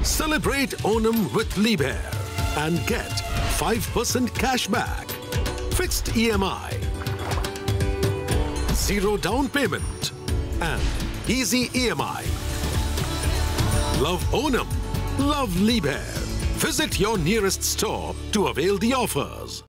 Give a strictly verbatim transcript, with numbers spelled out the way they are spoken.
Celebrate Onam with Liebherr and get five percent cashback, fixed E M I, zero down payment and easy E M I. Love Onam, love Liebherr. Visit your nearest store to avail the offers.